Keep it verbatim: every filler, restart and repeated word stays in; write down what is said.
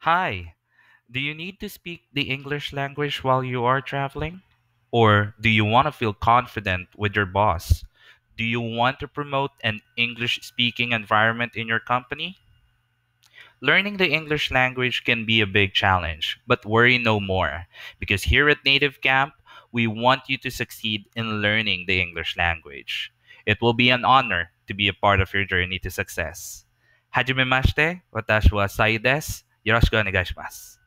Hi, do you need to speak the English language while you are traveling? Or do you want to feel confident with your boss? Do you want to promote an English speaking environment in your company? Learning the English language can be a big challenge, but worry no more, because here at Native Camp, we want you to succeed in learning the English language. It will be an honor to be a part of your journey to success. Hajime mashite, watashi wa Sai desu. Yoroshiku onegai shimasu.